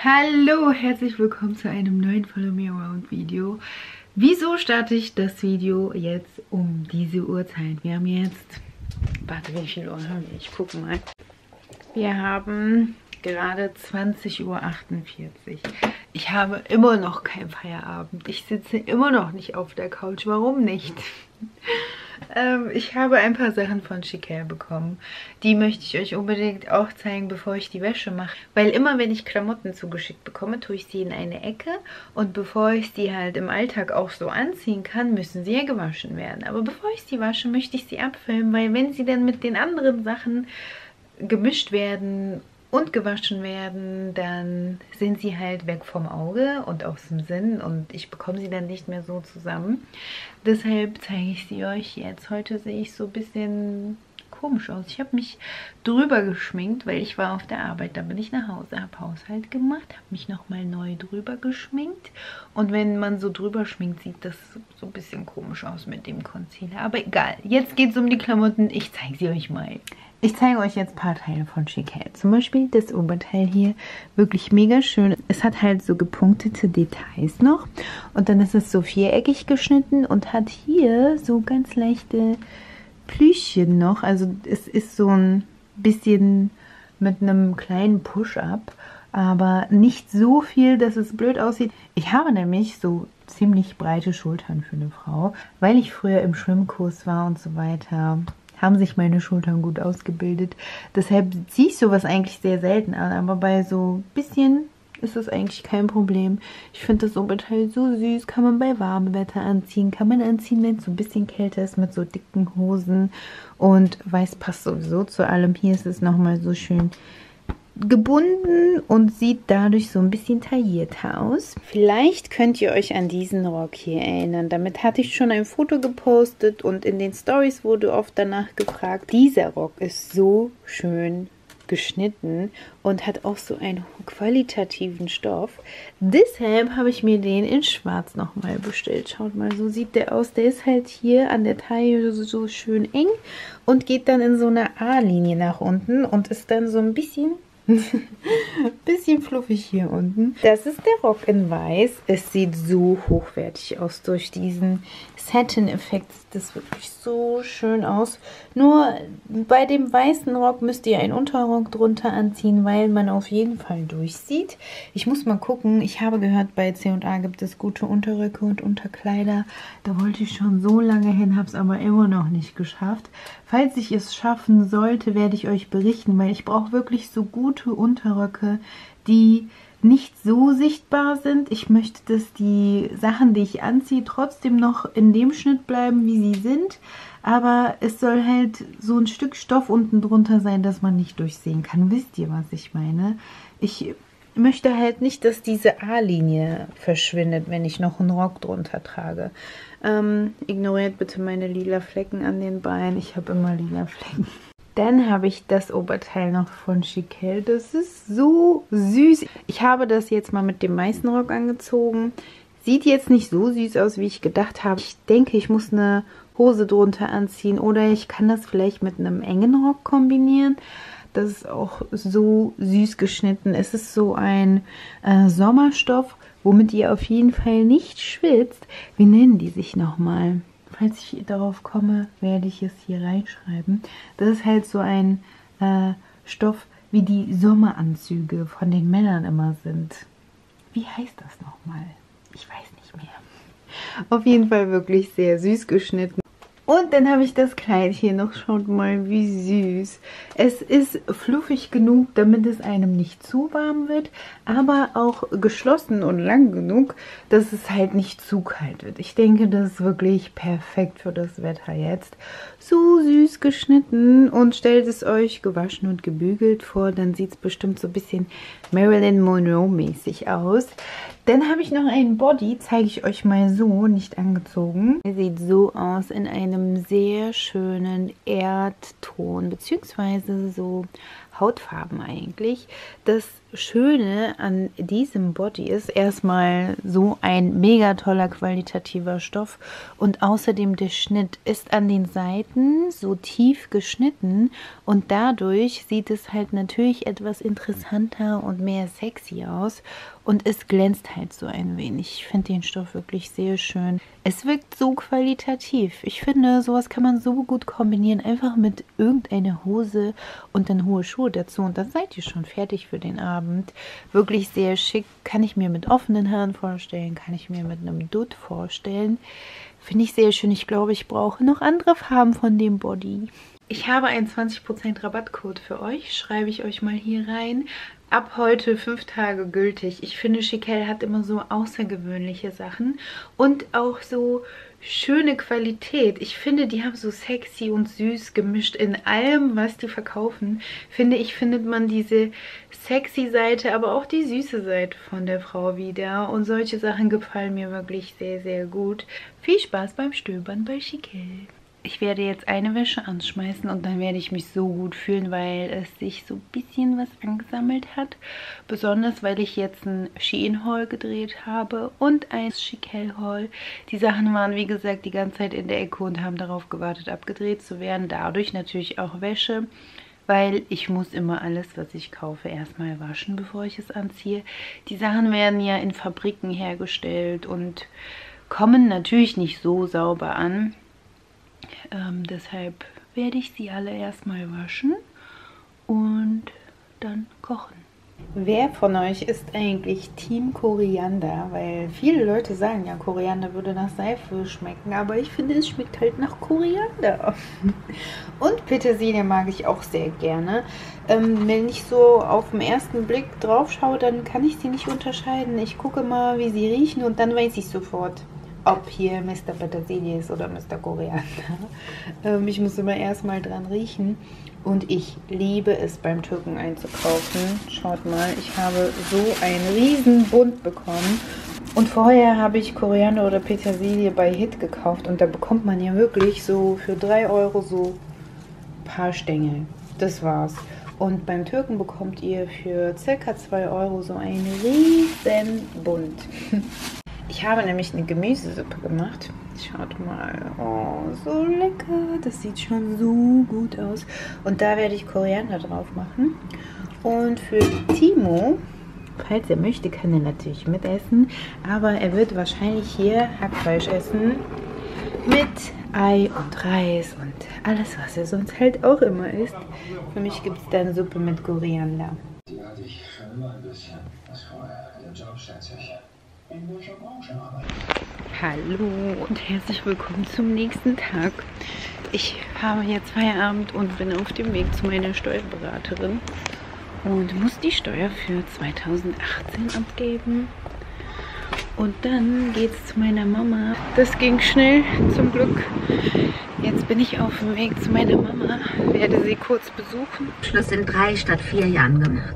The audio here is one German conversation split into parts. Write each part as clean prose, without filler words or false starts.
Hallo, herzlich willkommen zu einem neuen Follow Me Around Video. Wieso starte ich das Video jetzt um diese Uhrzeit? Wir haben jetzt, warte, wie viel Uhr haben wir? Ich gucke mal. Wir haben gerade 20:48 Uhr. Ich habe immer noch keinen Feierabend. Ich sitze immer noch nicht auf der Couch. Warum nicht? Ich habe ein paar Sachen von Chiquelle bekommen. Die möchte ich euch unbedingt auch zeigen, bevor ich die Wäsche mache. Weil immer, wenn ich Klamotten zugeschickt bekomme, tue ich sie in eine Ecke. Und bevor ich sie halt im Alltag auch so anziehen kann, müssen sie ja gewaschen werden. Aber bevor ich sie wasche, möchte ich sie abfilmen. Weil wenn sie dann mit den anderen Sachen gemischt werden und gewaschen werden, dann sind sie halt weg vom Auge und aus dem Sinn und ich bekomme sie dann nicht mehr so zusammen. Deshalb zeige ich sie euch jetzt. Heute sehe ich so ein bisschen komisch aus. Ich habe mich drüber geschminkt, weil ich war auf der Arbeit. Da bin ich nach Hause, habe Haushalt gemacht, habe mich nochmal neu drüber geschminkt. Und wenn man so drüber schminkt, sieht das so ein bisschen komisch aus mit dem Concealer. Aber egal, jetzt geht es um die Klamotten. Ich zeige sie euch mal. Ich zeige euch jetzt ein paar Teile von Chiquelle. Zum Beispiel das Oberteil hier, wirklich mega schön. Es hat halt so gepunktete Details noch. Und dann ist es so viereckig geschnitten und hat hier so ganz leichte Plüschchen noch. Also es ist so ein bisschen mit einem kleinen Push-Up, aber nicht so viel, dass es blöd aussieht. Ich habe nämlich so ziemlich breite Schultern für eine Frau, weil ich früher im Schwimmkurs war und so weiter. Haben sich meine Schultern gut ausgebildet. Deshalb ziehe ich sowas eigentlich sehr selten an. Aber bei so ein bisschen ist das eigentlich kein Problem. Ich finde das Oberteil so süß. Kann man bei warmem Wetter anziehen. Kann man anziehen, wenn es so ein bisschen kälter ist mit so dicken Hosen. Und weiß passt sowieso zu allem. Hier ist es nochmal so schön gebunden und sieht dadurch so ein bisschen taillierter aus. Vielleicht könnt ihr euch an diesen Rock hier erinnern. Damit hatte ich schon ein Foto gepostet und in den Stories wurde oft danach gefragt. Dieser Rock ist so schön geschnitten und hat auch so einen qualitativen Stoff. Deshalb habe ich mir den in schwarz nochmal bestellt. Schaut mal, so sieht der aus. Der ist halt hier an der Taille so schön eng und geht dann in so eine A-Linie nach unten und ist dann so ein bisschen fluffig hier unten. Das ist der Rock in weiß. Es sieht so hochwertig aus durch diesen Satin-Effekt. Sieht das wirklich so schön aus. Nur bei dem weißen Rock müsst ihr einen Unterrock drunter anziehen, weil man auf jeden Fall durchsieht. Ich muss mal gucken. Ich habe gehört, bei C&A gibt es gute Unterröcke und Unterkleider. Da wollte ich schon so lange hin, habe es aber immer noch nicht geschafft. Falls ich es schaffen sollte, werde ich euch berichten, weil ich brauche wirklich so gute Unterröcke, die nicht so sichtbar sind. Ich möchte, dass die Sachen, die ich anziehe, trotzdem noch in dem Schnitt bleiben, wie sie sind. Aber es soll halt so ein Stück Stoff unten drunter sein, dass man nicht durchsehen kann. Wisst ihr, was ich meine? Ich möchte halt nicht, dass diese A-Linie verschwindet, wenn ich noch einen Rock drunter trage. Ignoriert bitte meine lila Flecken an den Beinen. Ich habe immer lila Flecken. Dann habe ich das Oberteil noch von Chiquelle. Das ist so süß. Ich habe das jetzt mal mit dem weißen Rock angezogen. Sieht jetzt nicht so süß aus, wie ich gedacht habe. Ich denke, ich muss eine Hose drunter anziehen oder ich kann das vielleicht mit einem engen Rock kombinieren. Das ist auch so süß geschnitten. Es ist so ein Sommerstoff, womit ihr auf jeden Fall nicht schwitzt. Wie nennen die sich nochmal? Falls ich darauf komme, werde ich es hier reinschreiben. Das ist halt so ein Stoff, wie die Sommeranzüge von den Männern immer sind. Wie heißt das nochmal? Ich weiß nicht mehr. Auf jeden Fall wirklich sehr süß geschnitten. Und dann habe ich das Kleid hier noch. Schaut mal, wie süß. Es ist fluffig genug, damit es einem nicht zu warm wird, aber auch geschlossen und lang genug, dass es halt nicht zu kalt wird. Ich denke, das ist wirklich perfekt für das Wetter jetzt. So süß geschnitten und stellt es euch gewaschen und gebügelt vor, dann sieht es bestimmt so ein bisschen Marilyn Monroe mäßig aus. Dann habe ich noch einen Body, zeige ich euch mal so, nicht angezogen. Er sieht so aus in einem sehr schönen Erdton, beziehungsweise so Hautfarben eigentlich. Das Schöne an diesem Body ist erstmal so ein mega toller qualitativer Stoff und außerdem der Schnitt ist an den Seiten so tief geschnitten und dadurch sieht es halt natürlich etwas interessanter und mehr sexy aus und es glänzt halt so ein wenig. Ich finde den Stoff wirklich sehr schön. Es wirkt so qualitativ. Ich finde, sowas kann man so gut kombinieren, einfach mit irgendeiner Hose und dann hohe Schuhe dazu und dann seid ihr schon fertig für den Abend. Wirklich sehr schick, kann ich mir mit offenen Haaren vorstellen, kann ich mir mit einem Dutt vorstellen. Finde ich sehr schön. Ich glaube, ich brauche noch andere Farben von dem Body. Ich habe einen 20% Rabattcode für euch, schreibe ich euch mal hier rein. Ab heute 5 Tage gültig. Ich finde, Chiquelle hat immer so außergewöhnliche Sachen und auch so schöne Qualität. Ich finde, die haben so sexy und süß gemischt in allem, was die verkaufen. Finde ich, findet man diese sexy Seite, aber auch die süße Seite von der Frau wieder. Und solche Sachen gefallen mir wirklich sehr, sehr gut. Viel Spaß beim Stöbern bei Chiquelle. Ich werde jetzt eine Wäsche anschmeißen und dann werde ich mich so gut fühlen, weil es sich so ein bisschen was angesammelt hat. Besonders, weil ich jetzt ein Shein-Haul gedreht habe und ein Chiquelle-Haul. Die Sachen waren, wie gesagt, die ganze Zeit in der Ecke und haben darauf gewartet, abgedreht zu werden. Dadurch natürlich auch Wäsche, weil ich muss immer alles, was ich kaufe, erstmal waschen, bevor ich es anziehe. Die Sachen werden ja in Fabriken hergestellt und kommen natürlich nicht so sauber an. Deshalb werde ich sie alle erstmal waschen und dann kochen. Wer von euch ist eigentlich Team Koriander? Weil viele Leute sagen ja, Koriander würde nach Seife schmecken, aber ich finde, es schmeckt halt nach Koriander. Und Petersilie mag ich auch sehr gerne. Wenn ich so auf den ersten Blick drauf schaue, dann kann ich sie nicht unterscheiden. Ich gucke mal, wie sie riechen und dann weiß ich sofort, ob hier Mr. Petersilie ist oder Mr. Koriander. Ich muss immer erstmal dran riechen und ich liebe es, beim Türken einzukaufen. Schaut mal, ich habe so einen riesen Bund bekommen und vorher habe ich Koriander oder Petersilie bei Hit gekauft und da bekommt man ja wirklich so für 3 Euro so ein paar Stängel. Das war's. Und beim Türken bekommt ihr für ca. 2 Euro so einen riesen Bund. Ich habe nämlich eine Gemüsesuppe gemacht. Schaut mal. Oh, so lecker. Das sieht schon so gut aus. Und da werde ich Koriander drauf machen. Und für Timo, falls er möchte, kann er natürlich mitessen. Aber er wird wahrscheinlich hier Hackfleisch essen. Mit Ei und Reis und alles, was er sonst halt auch immer isst. Für mich gibt es dann Suppe mit Koriander. Die hatte ich schon immer ein bisschen. Was vorher. Der Job schätze ich. In welcher Branche arbeiten? Hallo und herzlich willkommen zum nächsten Tag. Ich habe jetzt Feierabend und bin auf dem Weg zu meiner Steuerberaterin und muss die Steuer für 2018 abgeben. Und dann geht es zu meiner Mama. Das ging schnell, zum Glück. Jetzt bin ich auf dem Weg zu meiner Mama, werde sie kurz besuchen. Schluss in 3 statt 4 Jahren gemacht.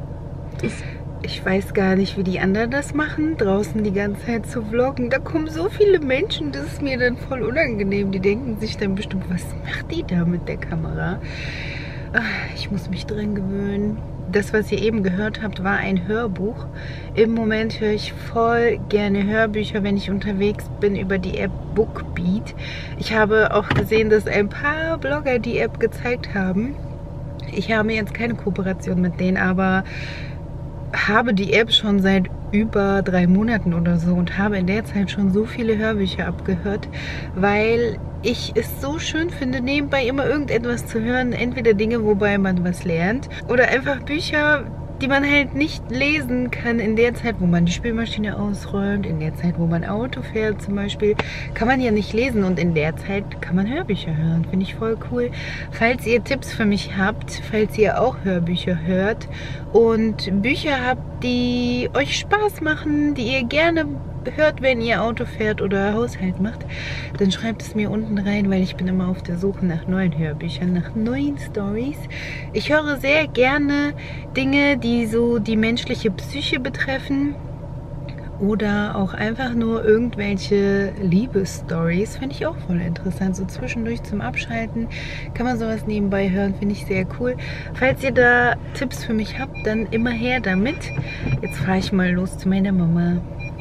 Ich weiß gar nicht, wie die anderen das machen, draußen die ganze Zeit zu vloggen. Da kommen so viele Menschen, das ist mir dann voll unangenehm. Die denken sich dann bestimmt, was macht die da mit der Kamera? Ich muss mich dran gewöhnen. Das, was ihr eben gehört habt, war ein Hörbuch. Im Moment höre ich voll gerne Hörbücher, wenn ich unterwegs bin, über die App Bookbeat. Ich habe auch gesehen, dass ein paar Blogger die App gezeigt haben. Ich habe jetzt keine Kooperation mit denen, aber habe die App schon seit über 3 Monaten oder so und habe in der Zeit schon so viele Hörbücher abgehört, weil ich es so schön finde, nebenbei immer irgendetwas zu hören, entweder Dinge, wobei man was lernt oder einfach Bücher, die man halt nicht lesen kann in der Zeit, wo man die Spülmaschine ausräumt, in der Zeit, wo man Auto fährt zum Beispiel, kann man ja nicht lesen und in der Zeit kann man Hörbücher hören. Finde ich voll cool. Falls ihr Tipps für mich habt, falls ihr auch Hörbücher hört und Bücher habt, die euch Spaß machen, die ihr gerne hört, wenn ihr Auto fährt oder Haushalt macht, dann schreibt es mir unten rein, weil ich bin immer auf der Suche nach neuen Hörbüchern, nach neuen Stories. Ich höre sehr gerne Dinge, die so die menschliche Psyche betreffen Oder auch einfach nur irgendwelche Liebesstories. Finde ich auch voll interessant. So zwischendurch zum Abschalten kann man sowas nebenbei hören. Finde ich sehr cool. Falls ihr da Tipps für mich habt, dann immer her damit. Jetzt fahre ich mal los zu meiner Mama.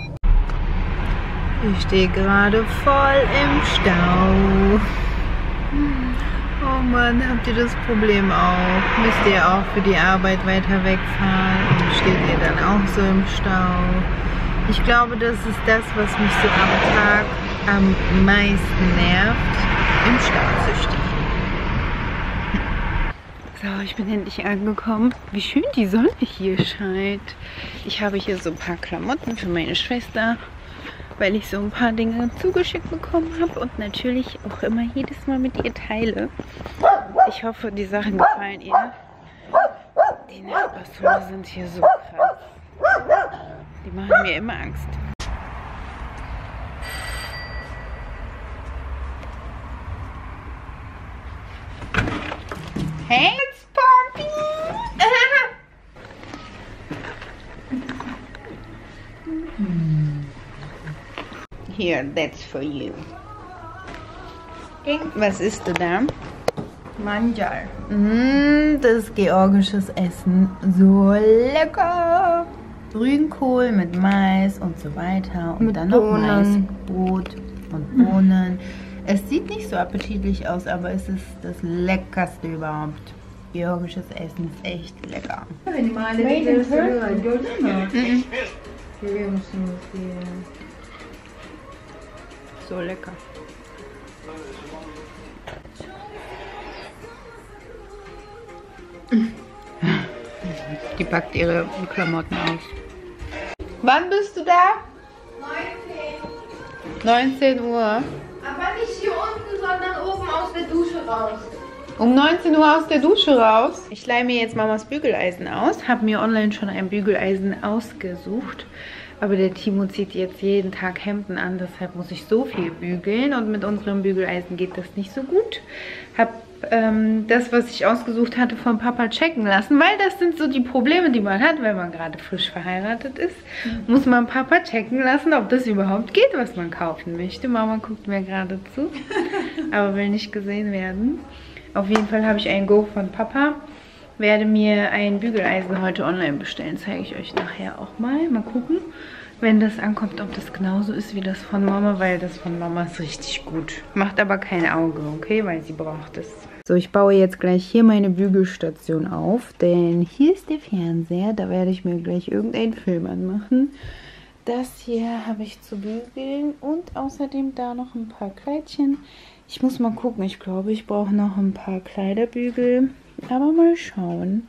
Ich stehe gerade voll im Stau. Oh Mann, habt ihr das Problem auch? Müsst ihr auch für die Arbeit weiter wegfahren? Und steht ihr dann auch so im Stau? Ich glaube, das ist das, was mich so am Tag am meisten nervt, im Stau zu stehen. So, ich bin endlich angekommen. Wie schön die Sonne hier scheint. Ich habe hier so ein paar Klamotten für meine Schwester, weil ich so ein paar Dinge zugeschickt bekommen habe und natürlich auch immer jedes Mal mit ihr teile. Ich hoffe, die Sachen gefallen ihr. Die Nachbarshunde sind hier so krass. Die machen mir immer Angst. Hey, it's Poppy! Here, that's for you. Was isst du da? Manjal. Das ist georgisches Essen. So lecker! Grünkohl mit Mais und so weiter. Und mit dann noch Bohnen. Maisbrot und Bohnen. Es sieht nicht so appetitlich aus, aber es ist das Leckerste überhaupt. Georgisches Essen ist echt lecker. So lecker. Die packt ihre Klamotten aus. Wann bist du da? 19 Uhr. Aber nicht hier unten, sondern oben aus der Dusche raus. Um 19 Uhr aus der Dusche raus. Ich leihe mir jetzt Mamas Bügeleisen aus. Habe mir online schon ein Bügeleisen ausgesucht. Aber der Timo zieht jetzt jeden Tag Hemden an. Deshalb muss ich so viel bügeln. Und mit unserem Bügeleisen geht das nicht so gut. Habe das, was ich ausgesucht hatte, von Papa checken lassen. Weil das sind so die Probleme, die man hat, wenn man gerade frisch verheiratet ist. Muss man Papa checken lassen, ob das überhaupt geht, was man kaufen möchte. Mama guckt mir gerade zu. Aber will nicht gesehen werden. Auf jeden Fall habe ich ein Go von Papa. Werde mir ein Bügeleisen heute online bestellen. Zeige ich euch nachher auch mal. Mal gucken, wenn das ankommt, ob das genauso ist wie das von Mama. Weil das von Mama ist richtig gut. Macht aber kein Auge, okay? Weil sie braucht es. So, ich baue jetzt gleich hier meine Bügelstation auf. Denn hier ist der Fernseher. Da werde ich mir gleich irgendeinen Film anmachen. Das hier habe ich zu bügeln. Und außerdem da noch ein paar Kleidchen. Ich muss mal gucken. Ich glaube, ich brauche noch ein paar Kleiderbügel. Aber mal schauen.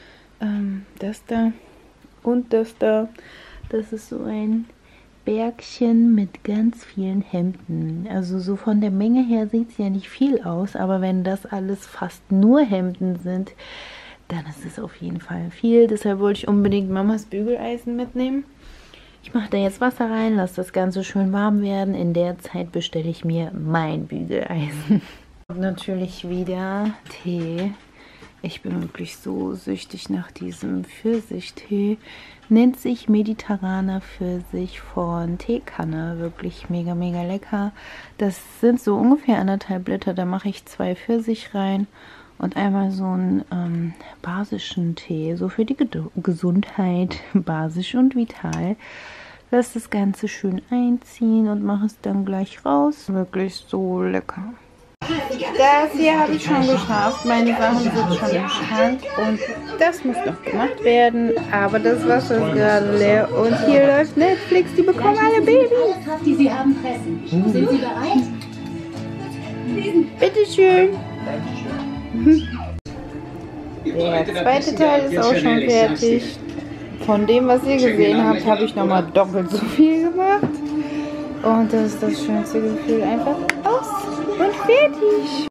Das da und das da. Das ist so ein Bergchen mit ganz vielen Hemden. Also so von der Menge her sieht es ja nicht viel aus. Aber wenn das alles fast nur Hemden sind, dann ist es auf jeden Fall viel. Deshalb wollte ich unbedingt Mamas Bügeleisen mitnehmen. Ich mache da jetzt Wasser rein, lasse das Ganze schön warm werden. In der Zeit bestelle ich mir mein Bügeleisen. Und natürlich wieder Tee. Ich bin wirklich so süchtig nach diesem Pfirsichtee. Nennt sich mediterraner Pfirsich von Teekanne. Wirklich mega, mega lecker. Das sind so ungefähr 1,5 Liter. Da mache ich 2 Pfirsich rein und einmal so einen basischen Tee. So für die Gesundheit. Basisch und vital. Lass das Ganze schön einziehen und mache es dann gleich raus. Wirklich so lecker. Das hier habe ich schon geschafft. Meine Sachen sind schon im Schrank und das muss noch gemacht werden. Aber das Wasser ist gerade leer und hier läuft Netflix. Die bekommen alle Babys. Die Sie haben fressen. Sind Sie bereit? Bitteschön. Der zweite Teil ist auch schon fertig. Von dem, was ihr gesehen habt, habe ich nochmal doppelt so viel gemacht. Und das ist das schönste Gefühl. Einfach aus und fertig.